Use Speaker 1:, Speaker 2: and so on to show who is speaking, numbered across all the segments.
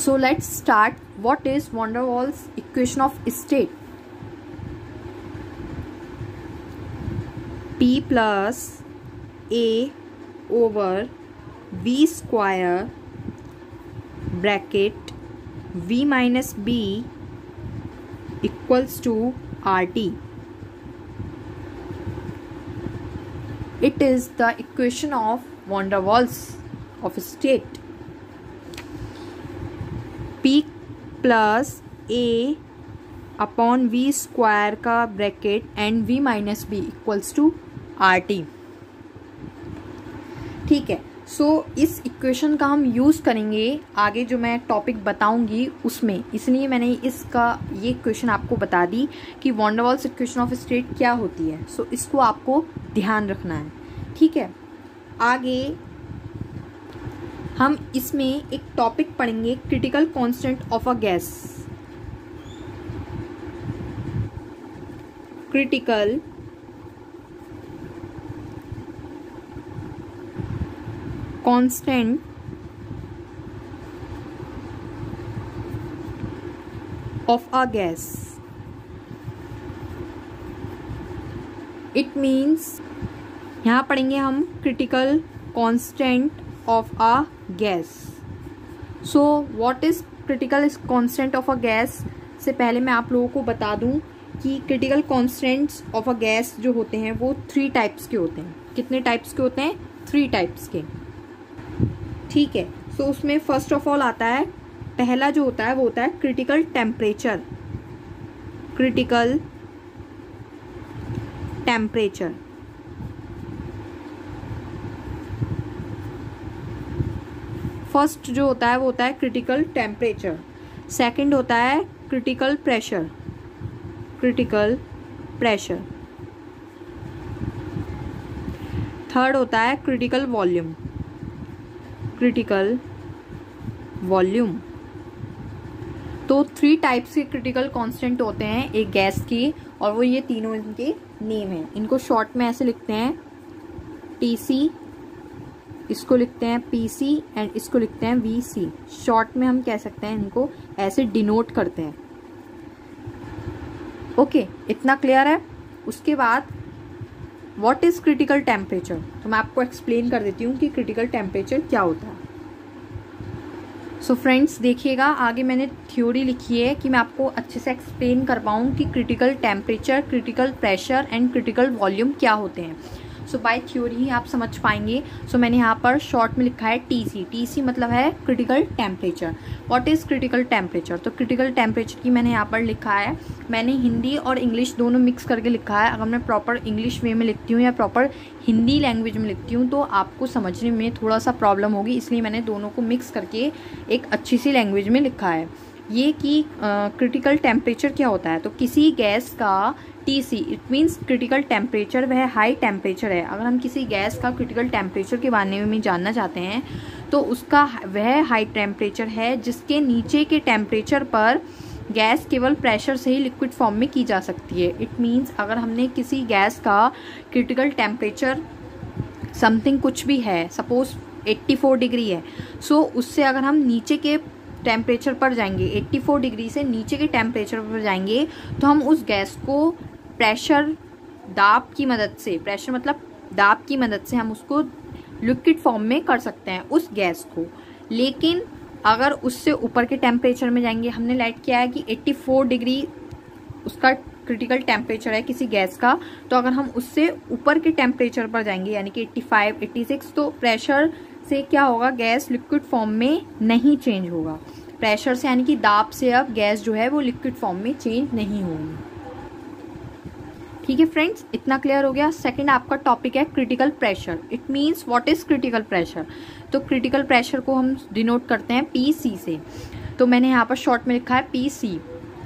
Speaker 1: So let's start. What is van der Waals equation of state? P plus A over V square bracket V minus B equals to RT. It is the equation of van der Waals of state. P plus A upon V square का bracket and V minus B equals to RT. ठीक है. सो इस equation का हम use करेंगे आगे जो मैं टॉपिक बताऊंगी उसमें, इसलिए मैंने ये इक्वेशन आपको बता दी कि van der Waals equation of state क्या होती है. सो इसको आपको ध्यान रखना है. ठीक है. आगे हम इसमें एक टॉपिक पढ़ेंगे, critical constant of a gas. Critical constant of a gas. It means यहाँ पढ़ेंगे हम critical constant of a gas. So what is critical constant of a gas? से पहले मैं आप लोगों को बता दूं कि critical constants of a gas जो होते हैं वो 3 टाइप्स के होते हैं. कितने टाइप्स के होते हैं? 3 टाइप्स के. ठीक है. सो उसमें फर्स्ट ऑफ ऑल आता है, पहला जो होता है वो होता है critical temperature. Critical temperature. First जो होता है वो होता है क्रिटिकल टेम्परेचर. सेकंड होता है critical pressure. Critical pressure. Third होता है क्रिटिकल वॉल्यूम. Critical volume. तो 3 टाइप्स के क्रिटिकल कांस्टेंट होते हैं एक गैस की, और वो ये तीनों इनके नेम हैं. इनको शॉर्ट में ऐसे लिखते हैं TC, इसको लिखते हैं PC एंड इसको लिखते हैं VC. शॉर्ट में हम कह सकते हैं इनको ऐसे डिनोट करते हैं. ओके, इतना क्लियर है. उसके बाद व्हाट इज क्रिटिकल टेम्परेचर, तो मैं आपको एक्सप्लेन कर देती हूँ कि क्रिटिकल टेम्परेचर क्या होता है. सो फ्रेंड्स देखिएगा, आगे मैंने थ्योरी लिखी है कि मैं आपको अच्छे से एक्सप्लेन कर पाऊँ कि critical temperature, critical pressure and critical volume क्या होते हैं. सो बाय थ्योरी ही आप समझ पाएंगे. सो मैंने यहाँ पर शॉर्ट में लिखा है TC. TC मतलब है critical temperature. What is critical temperature, तो क्रिटिकल टेम्परेचर की मैंने यहाँ पर लिखा है, मैंने हिंदी और इंग्लिश दोनों मिक्स करके लिखा है. अगर मैं प्रॉपर इंग्लिश वे में लिखती हूँ या प्रॉपर हिंदी लैंग्वेज में लिखती हूँ तो आपको समझने में थोड़ा सा प्रॉब्लम होगी, इसलिए मैंने दोनों को मिक्स करके एक अच्छी सी लैंग्वेज में लिखा है. ये कि क्रिटिकल टेम्परेचर क्या होता है, तो किसी गैस का TC it means critical temperature, वह हाई टेम्परेचर है. अगर हम किसी गैस का क्रिटिकल टेम्परेचर के बारे में जानना चाहते हैं तो उसका वह हाई टेम्परेचर है जिसके नीचे के टेम्परेचर पर गैस केवल प्रेशर से ही लिक्विड फॉर्म में की जा सकती है. इट मीन्स अगर हमने किसी गैस का क्रिटिकल टेम्परेचर समथिंग कुछ भी है, सपोज 84 डिग्री है, सो उससे अगर हम नीचे के टेम्परेचर पर जाएंगे, 84 डिग्री से नीचे के टेम्परेचर पर जाएंगे, तो हम उस गैस को प्रेशर, दाब की मदद से, प्रेशर मतलब दाब की मदद से हम उसको लिक्विड फॉर्म में कर सकते हैं उस गैस को. लेकिन अगर उससे ऊपर के टेम्परेचर में जाएंगे, हमने लाइट किया है कि 84 डिग्री उसका क्रिटिकल टेम्परेचर है किसी गैस का, तो अगर हम उससे ऊपर के टेम्परेचर पर जाएंगे यानी कि 85, 86, तो प्रेशर से क्या होगा, गैस लिक्विड फॉर्म में नहीं चेंज होगा. प्रेशर से यानी कि दाब से अब गैस जो है वो लिक्विड फॉर्म में चेंज नहीं होगी. ठीक है फ्रेंड्स, इतना क्लियर हो गया. सेकंड आपका टॉपिक है critical pressure. It means what is critical pressure, तो क्रिटिकल प्रेशर को हम डिनोट करते हैं PC से. तो मैंने यहाँ पर शॉर्ट में लिखा है PC.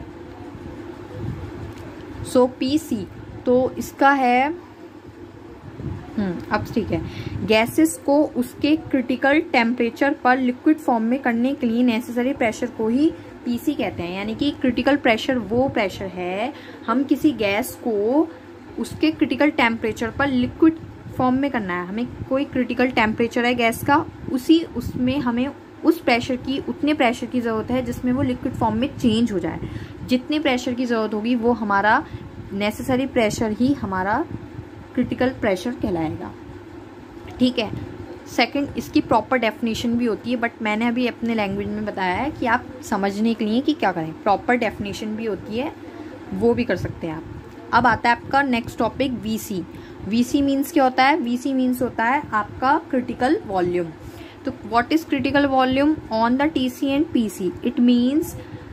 Speaker 1: सो PC तो इसका है अब ठीक है, गैसेस को उसके क्रिटिकल टेम्परेचर पर लिक्विड फॉर्म में करने के लिए नेसेसरी प्रेशर को ही PC कहते हैं. यानी कि क्रिटिकल प्रेशर वो प्रेशर है, हम किसी गैस को उसके क्रिटिकल टेम्परेचर पर लिक्विड फॉर्म में करना है. हमें कोई क्रिटिकल टेम्परेचर है गैस का, उसमें हमें उस प्रेशर की उतने प्रेशर की ज़रूरत है जिसमें वो लिक्विड फॉर्म में चेंज हो जाए। जितने प्रेशर की ज़रूरत होगी वो हमारा नेसेसरी प्रेशर ही हमारा क्रिटिकल प्रेशर कहलाएगा। ठीक है। सेकंड, इसकी प्रॉपर डेफिनेशन भी होती है, बट मैंने अभी अपने लैंग्वेज में बताया है कि आप समझने के लिए कि क्या करें। प्रॉपर डेफिनेशन भी होती है, वो भी कर सकते हैं आप। अब आता है आपका next topic VC. VC means क्या होता है? वीसी मीन्स होता है आपका क्रिटिकल वॉल्यूम। तो what is critical volume on the TC and PC? It means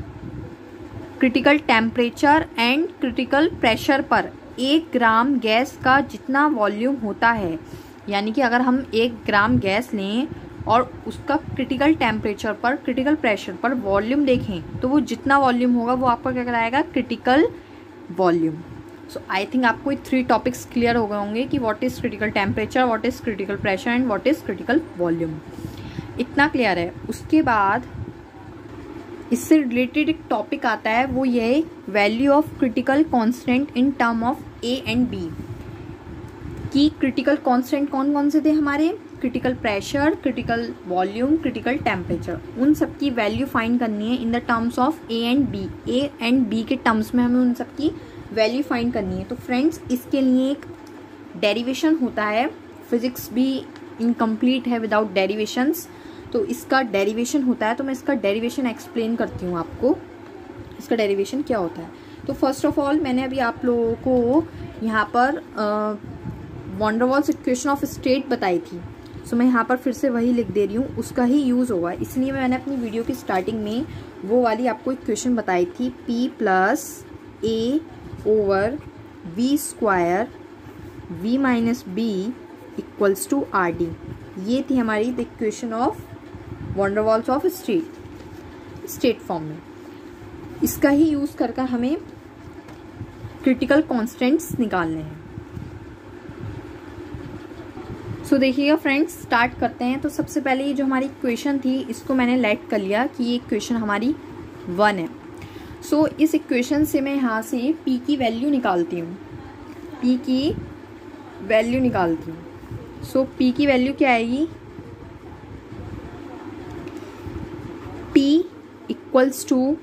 Speaker 1: critical temperature and critical pressure पर 1 ग्राम गैस का जितना वॉल्यूम होता है, यानी कि अगर हम 1 ग्राम गैस लें और उसका क्रिटिकल टेम्परेचर पर क्रिटिकल प्रेशर पर वॉल्यूम देखें तो वो जितना वॉल्यूम होगा वो आपका क्या कहलाएगा? Critical volume. So I think आपको ये 3 टॉपिक्स क्लियर हो गए होंगे कि what is critical temperature, what is critical pressure and what is critical volume. इतना क्लियर है। उसके बाद इससे रिलेटेड एक टॉपिक आता है, वो ये value of critical constant in term of A and B. कि क्रिटिकल कांस्टेंट कौन कौन से थे हमारे? Critical pressure, critical volume, critical temperature. उन सब की वैल्यू फाइंड करनी है in the terms of A and B. A and B के टर्म्स में हमें उन सब की वैल्यू फाइंड करनी है। तो फ्रेंड्स, इसके लिए एक डेरिवेशन होता है। फिजिक्स भी इनकम्प्लीट है विदाउट डेरिवेशंस, तो इसका डेरिवेशन होता है। तो मैं इसका डेरिवेशन एक्सप्लेन करती हूँ आपको, इसका डेरिवेशन क्या होता है। तो फर्स्ट ऑफ ऑल मैंने अभी आप लोगों को यहाँ पर van der Waals equation of state बताई थी। सो मैं यहाँ पर फिर से वही लिख दे रही हूँ, उसका ही यूज़ होगा। इसलिए मैंने अपनी वीडियो की स्टार्टिंग में वो वाली आपको इक्वेशन बताई थी, P plus A over V square V minus B equals to RD। ये थी हमारी the equation of van der Waals of state form में। इसका ही यूज़ कर हमें क्रिटिकल कॉन्स्टेंट्स निकालने हैं। सो देखिएगा फ्रेंड्स, स्टार्ट करते हैं। तो सबसे पहले ये जो हमारी इक्वेशन थी इसको मैंने लेट कर लिया कि ये इक्वेशन हमारी 1 है। सो इस इक्वेशन से मैं यहाँ से P की वैल्यू निकालती हूँ, P की वैल्यू निकालती हूँ। सो P की वैल्यू क्या आएगी? P equals to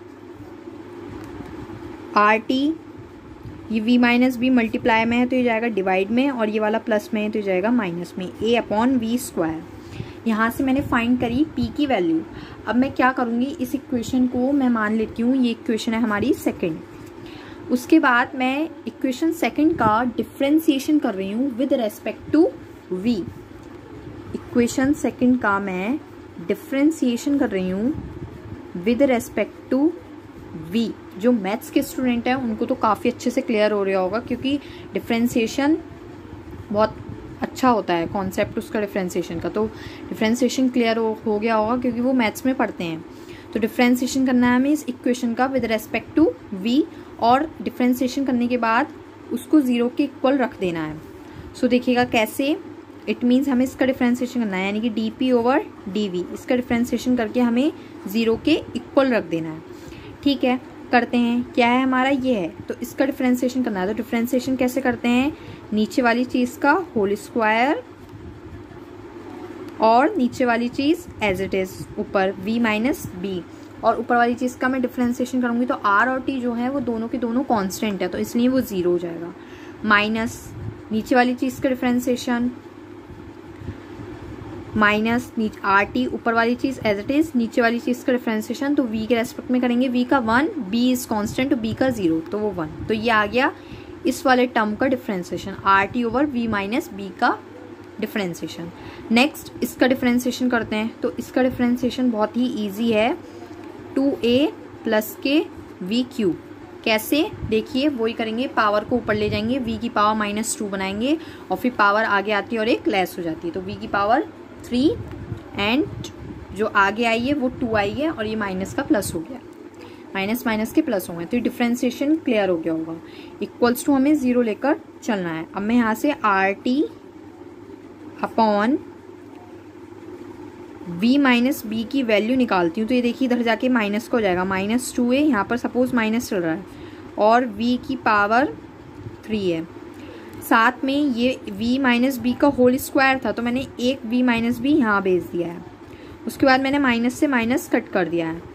Speaker 1: RT। ये V माइनस बी मल्टीप्लाई में है तो ये जाएगा डिवाइड में, और ये वाला प्लस में है तो ये जाएगा माइनस में, A अपॉन V स्क्वायर। यहाँ से मैंने फाइंड करी P की वैल्यू। अब मैं क्या करूँगी, इस इक्वेशन को मैं मान लेती हूँ ये इक्वेशन है हमारी सेकंड। उसके बाद मैं इक्वेशन सेकंड का डिफ्रेंसिएशन कर रही हूँ with respect to V। Equation second का मैं डिफ्रेंसिएशन कर रही हूँ विद रेस्पेक्ट टू V। जो मैथ्स के स्टूडेंट हैं उनको तो काफ़ी अच्छे से क्लियर हो रहा होगा, क्योंकि डिफ्रेंसिएशन बहुत अच्छा होता है, कॉन्सेप्ट उसका डिफ्रेंसिएशन का। तो डिफ्रेंसिएशन क्लियर हो गया होगा क्योंकि वो मैथ्स में पढ़ते हैं। तो डिफ्रेंसिएशन करना है हमें इस इक्वेशन का विद रेस्पेक्ट टू V, और डिफ्रेंसिएशन करने के बाद उसको 0 के इक्वल रख देना है। सो देखिएगा कैसे। इट मीन्स हमें इसका डिफ्रेंसिएशन करना है, यानी कि dP ओवर dV। इसका डिफ्रेंसिएशन करके हमें 0 के इक्वल रख देना है। ठीक है, करते हैं। क्या है हमारा? ये है। तो इसका डिफ्रेंसिएशन करना है। तो डिफ्रेंसिएशन कैसे करते हैं? नीचे वाली चीज़ का होल स्क्वायर और नीचे वाली चीज़ एज इट इज़ ऊपर V माइनस बी, और ऊपर वाली चीज़ का मैं डिफ्रेंसिएशन करूँगी तो R और T जो है वो दोनों के दोनों कांस्टेंट है, तो इसलिए वो 0 हो जाएगा। माइनस नीचे वाली चीज़ का डिफ्रेंसिएशन माइनस RT, ऊपर वाली चीज़ एज इट इज़, नीचे वाली चीज़ का डिफ्रेंसिएशन तो V के रेस्पेक्ट में करेंगे। V का 1, B इज़ कांस्टेंट, तो B का 0, तो वो 1। तो ये आ गया इस वाले टर्म का differentiation, RT over V minus B का डिफ्रेंसिएशन। नेक्स्ट इसका डिफ्रेंसिएशन करते हैं। तो इसका डिफ्रेंसिएशन बहुत ही ईजी है, 2A प्लस के V क्यूब। कैसे? देखिए वही करेंगे, पावर को ऊपर ले जाएंगे, V की पावर -2 बनाएंगे और फिर पावर आगे आती है और एक लेस हो जाती है, तो V की पावर 3 एंड जो आगे आई है वो 2 आई है, और ये माइनस का प्लस हो गया, माइनस माइनस के प्लस हो गए। तो ये डिफ्रेंसिएशन क्लियर हो गया होगा। इक्वल्स टू हमें 0 लेकर चलना है। अब मैं यहाँ से RT upon V minus B की वैल्यू निकालती हूँ। तो ये देखिए इधर जाके माइनस का हो जाएगा, -2A, यहाँ पर सपोज माइनस चल रहा है, और V की पावर 3 है। साथ में ये V माइनस बी का होल स्क्वायर था, तो मैंने एक V माइनस बी यहाँ भेज दिया है। उसके बाद मैंने माइनस से माइनस कट कर दिया है।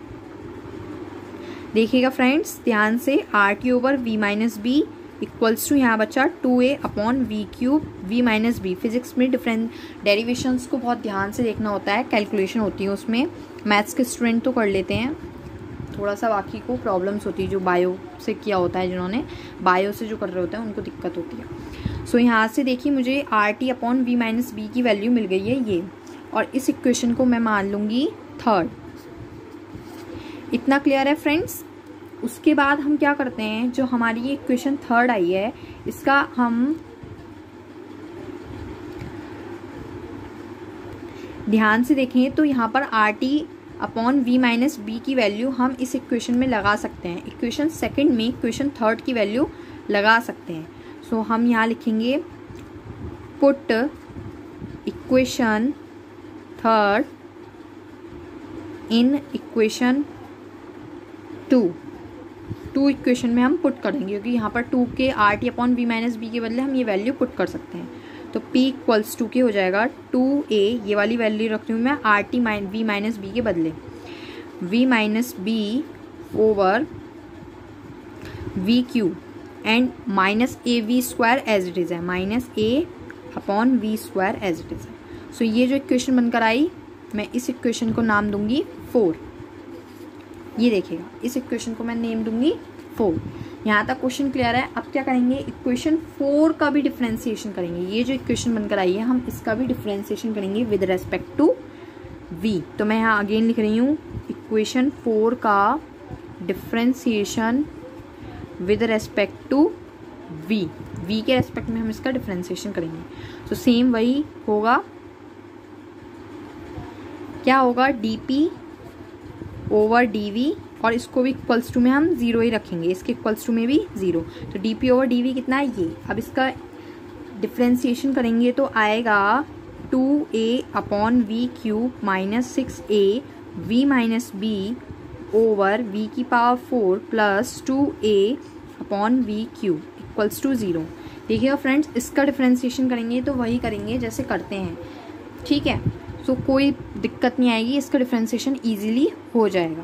Speaker 1: देखिएगा फ्रेंड्स ध्यान से, R T over V minus B equals to यहाँ बचा 2a upon V cube V minus B. Physics में डिफरेंट डेरिवेशंस को बहुत ध्यान से देखना होता है, कैलकुलेशन होती है उसमें। मैथ्स के स्टूडेंट तो कर लेते हैं, थोड़ा सा बाकी को प्रॉब्लम्स होती है, जो बायो से किया होता है, जिन्होंने बायो से जो कर रहे होते हैं उनको दिक्कत होती है। सो यहाँ से देखिए मुझे R T upon V minus B की वैल्यू मिल गई है ये, और इस इक्वेशन को मैं मान लूँगी थर्ड। इतना क्लियर है फ्रेंड्स। उसके बाद हम क्या करते हैं, जो हमारी ये इक्वेशन थर्ड आई है इसका हम ध्यान से देखें तो यहाँ पर R T upon V minus B की वैल्यू हम इस इक्वेशन में लगा सकते हैं, इक्वेशन सेकंड में इक्वेशन थर्ड की वैल्यू लगा सकते हैं। सो हम यहाँ लिखेंगे put equation third in equation two equation में हम पुट करेंगे, क्योंकि यहाँ पर 2 के R T upon V minus B के बदले हम ये वैल्यू पुट कर सकते हैं। तो p इक्वल्स टू के हो जाएगा 2a, ये वाली वैल्यू रख रही हूँ मैं R T V minus B के बदले, v minus B over V cube and minus A V square as it is है, minus A upon V square as it is है। सो ये जो इक्वेशन बनकर आई, मैं इस इक्वेशन को नाम दूंगी 4। ये देखिएगा, इस इक्वेशन को मैं नेम दूंगी 4। यहाँ तक क्वेश्चन क्लियर है। अब क्या करेंगे, इक्वेशन 4 का भी डिफरेंशिएशन करेंगे। ये जो इक्वेशन बनकर आई है हम इसका भी डिफरेंशिएशन करेंगे विद रेस्पेक्ट टू v। तो मैं यहाँ अगेन लिख रही हूँ इक्वेशन 4 का differentiation with respect to v। v के रेस्पेक्ट में हम इसका डिफरेंशिएशन करेंगे। तो सेम वही होगा, क्या होगा, dp ओवर dv, और इसको भी इक्वल्स टू में हम 0 ही रखेंगे, इसके इक्वल्स टू में भी 0। तो dp ओवर dv कितना है ये। अब इसका डिफ्रेंसिएशन करेंगे तो आएगा 2a upon V cube minus 6a v minus b over v की power 4 plus 2a upon V cube equals to 0। देखिएगा फ्रेंड्स, इसका डिफ्रेंसिएशन करेंगे तो वही करेंगे जैसे करते हैं, ठीक है। सो कोई दिक्कत नहीं आएगी, इसका डिफ्रेंसिएशन इजीली हो जाएगा।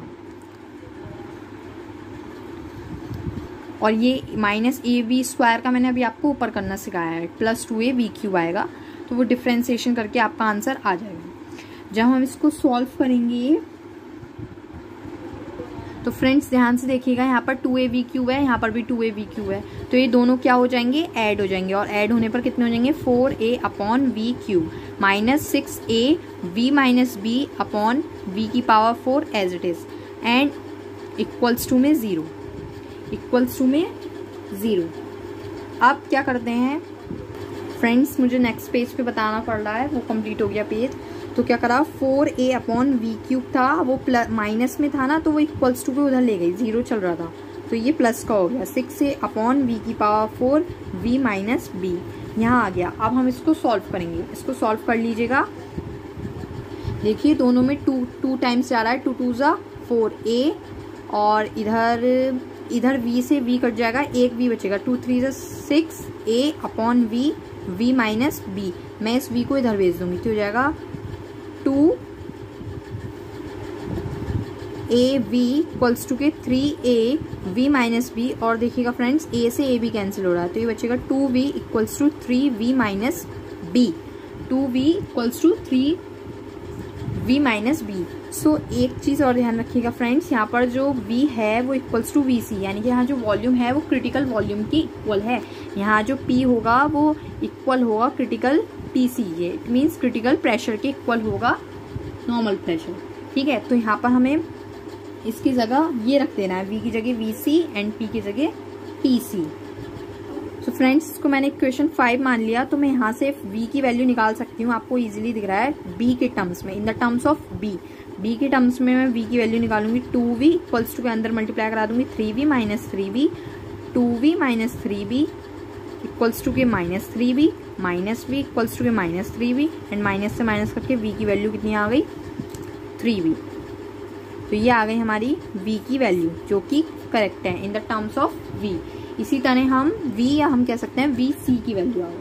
Speaker 1: और ये माइनस ए वी स्क्वायर का मैंने अभी आपको ऊपर करना सिखाया है, प्लस 2a वी क्यूब आएगा, तो वो डिफ्रेंसिएशन करके आपका आंसर आ जाएगा। जब हम इसको सॉल्व करेंगे तो फ्रेंड्स ध्यान से देखिएगा, यहाँ पर 2a वी क्यूब है, यहाँ पर भी 2a वी क्यूब है, तो ये दोनों क्या हो जाएंगे, ऐड हो जाएंगे, और ऐड होने पर कितने हो जाएंगे, 4a upon V cube minus 6a V minus B upon V की power 4 as it is, and equals to में 0, इक्वल्स टू में 0। अब क्या करते हैं फ्रेंड्स, मुझे नेक्स्ट पेज पे बताना पड़ रहा है, वो कंप्लीट हो गया पेज। तो क्या करा, 4a अपॉन वी क्यूब था, वो प्लस माइनस में था ना, तो वो इक्वल्स टू पे उधर ले गई, 0 चल रहा था, तो ये प्लस का हो गया। 6a अपॉन वी की पावर 4 v माइनस बी यहाँ आ गया। अब हम इसको सॉल्व करेंगे, इसको सॉल्व कर लीजिएगा। देखिए दोनों में 2 टाइम्स जा रहा है, 2 2 ज़ा 4a, और इधर v से v कट जाएगा, एक v बचेगा, 2 3 ज़ा 6a upon v minus B. मैं इस v को इधर भेज दूंगी तो हो जाएगा 2a v इक्वल्स टू के 3a v माइनस बी, और देखिएगा फ्रेंड्स a से a भी कैंसिल हो रहा है, तो ये बचेगा 2v equals to 3v minus B, 2v equals to 3v minus B. So एक चीज़ और ध्यान रखिएगा फ्रेंड्स, यहाँ पर जो v है वो इक्वल्स टू वी सी, यानी कि यहाँ जो वॉल्यूम है वो क्रिटिकल वॉल्यूम की इक्वल है। यहाँ जो p होगा वो इक्वल होगा क्रिटिकल पी सी, ये इट मीन्स क्रिटिकल प्रेशर के इक्वल होगा नॉर्मल प्रेशर, ठीक है। तो यहाँ पर हमें इसकी जगह ये रख देना है, v की जगह वी सी एंड p की जगह पी सी। तो फ्रेंड्स इसको मैंने इक्वेशन 5 मान लिया, तो मैं यहाँ से v की वैल्यू निकाल सकती हूँ, आपको इजीली दिख रहा है b के टर्म्स में, in the terms of b के टर्म्स में मैं v की वैल्यू निकालूंगी, 2v इक्वल्स टू के अंदर मल्टीप्लाई करा दूंगी 3v minus 3v, 2v minus 3v equals to के minus 3v, minus v equals to के माइनस 3v, एंड माइनस से माइनस करके v की वैल्यू कितनी आ गई, 3v। तो ये आ गई हमारी v की वैल्यू, जो कि करेक्ट है in the terms of v। इसी तरह हम v, या हम कह सकते हैं vc की वैल्यू आ गई।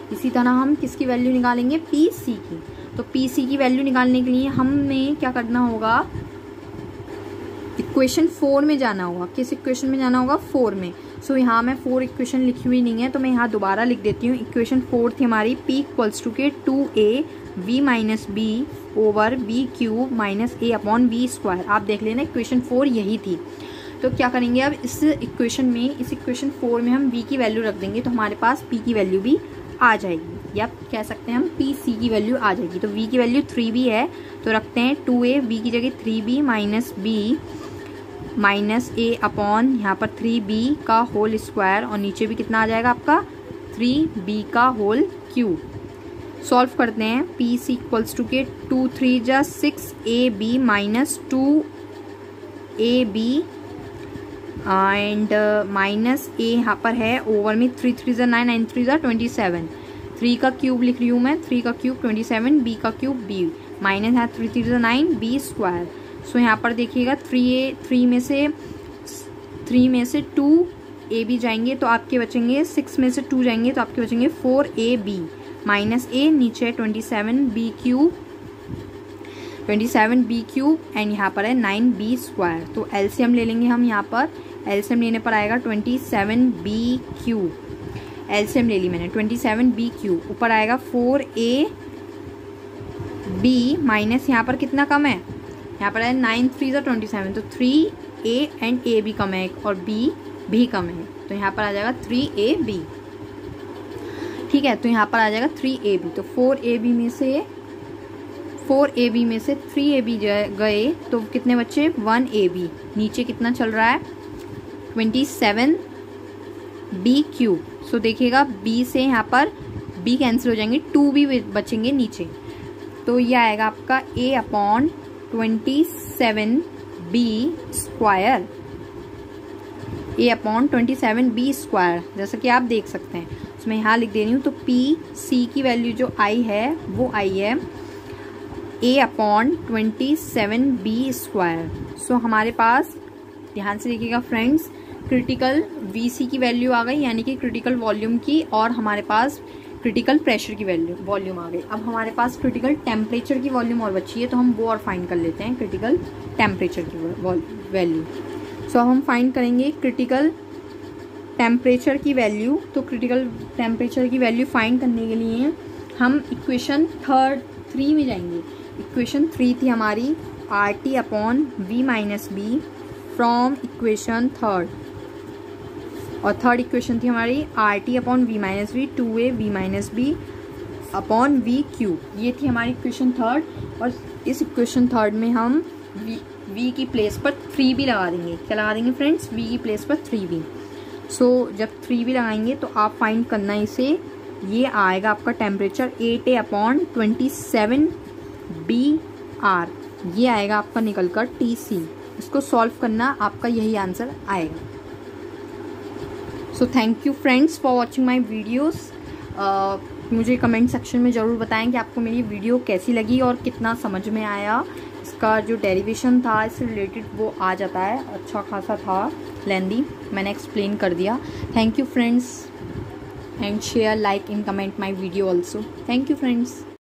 Speaker 1: इसी तरह हम किसकी वैल्यू निकालेंगे, पी सी की। तो पी सी की वैल्यू निकालने के लिए हमें क्या करना होगा, इक्वेशन 4 में जाना होगा। किस इक्वेशन में जाना होगा, 4 में। सो यहाँ मैं 4 इक्वेशन लिखी हुई नहीं है तो मैं यहाँ दोबारा लिख देती हूँ। इक्वेशन 4 थी हमारी P इक्वल्स टू के 2a v minus B over B cube minus a upon v square. आप देख लेना इक्वेशन 4 यही थी। तो क्या करेंगे अब इस इक्वेशन 4 में हम v की वैल्यू रख देंगे तो हमारे पास p की वैल्यू भी आ जाएगी, या कह सकते हैं हम पी सी की वैल्यू आ जाएगी। तो v की वैल्यू 3b है तो रखते हैं 2a, v की जगह 3b minus b minus a upon यहाँ पर 3b का होल स्क्वायर, और नीचे भी कितना आ जाएगा आपका 3b का होल क्यूब। सॉल्व करते हैं। पी सी इक्वल्स टू के 2 3 जा 6ab minus 2ab and minus a यहाँ पर है ओवर में 3 3 जा 9 9 3 जा 27, 3 का क्यूब लिख रही हूँ मैं, 3 का क्यूब 27, b का क्यूब b माइनस है 3 3 जा 9 b स्क्वायर। सो यहाँ पर देखिएगा 3 में से 2ab जाएंगे तो आपके बचेंगे, 6 में से 2 जाएंगे तो आपके बचेंगे 4ab माइनस a, नीचे 27b क्यूब एंड यहाँ पर है 9b स्क्वायर। तो एलसीएम ले लेंगे हम, यहाँ पर एलसीएम लेने पर आएगा 27b क्यूब, एलसीएम ले ली मैंने 27b क्यूब, ऊपर आएगा 4ab माइनस यहाँ पर कितना कम है, यहाँ पर है 9 3 जा 27 तो 3a एंड a भी कम है और b भी कम है तो यहाँ पर आ जाएगा 3ab। ठीक है, तो यहाँ पर आ जाएगा 3ab। तो 4ab में से 3ab गए तो कितने बच्चे 1ab, नीचे कितना चल रहा है 27b क्यूब। सो देखिएगा b से यहाँ पर b कैंसिल हो जाएंगे, 2b बचेंगे नीचे। तो ये आएगा आपका a upon 27b square, a upon 27b square, जैसा कि आप देख सकते हैं। तो मैं यहाँ लिख दे रही हूँ। तो पी सी की वैल्यू जो आई है वो आई है a अपॉन 27b स्क्वायर। सो हमारे पास ध्यान से देखिएगा फ्रेंड्स, क्रिटिकल वीसी की वैल्यू आ गई यानी कि क्रिटिकल वॉल्यूम की, और हमारे पास क्रिटिकल प्रेशर की वॉल्यूम आ गई। अब हमारे पास क्रिटिकल टेम्परेचर की वॉल्यूम और बची है तो हम वो और फाइंड कर लेते हैं, क्रिटिकल टेम्परेचर की वैल्यू। सो अब हम फाइंड करेंगे क्रिटिकल टेम्परेचर की वैल्यू। तो क्रिटिकल टेम्परेचर की वैल्यू फाइंड करने के लिए हम इक्वेशन 3 में जाएंगे। इक्वेशन 3 थी हमारी RT upon V minus B from equation 3, और थर्ड इक्वेशन थी हमारी RT upon V minus B 2a v minus B upon v cube. ये थी हमारी इक्वेशन 3, और इस इक्वेशन 3 में हम v की प्लेस पर 3b लगा देंगे। क्या लगा देंगे फ्रेंड्स, v की प्लेस पर 3b। सो जब 3b लगाएंगे तो आप फाइंड करना इसे, ये आएगा आपका टेम्परेचर 8a अपॉन 27br, ये आएगा आपका निकल कर TC। इसको सॉल्व करना, आपका यही आंसर आएगा। So thank you friends for watching my videos. मुझे कमेंट सेक्शन में ज़रूर बताएं कि आपको मेरी वीडियो कैसी लगी और कितना समझ में आया। इसका जो डेरिवेशन था इससे रिलेटेड वो आ जाता है, अच्छा खासा था लेंदी, मैंने एक्सप्लेन कर दिया। Thank you friends and share, like in comment my video also. Thank you friends.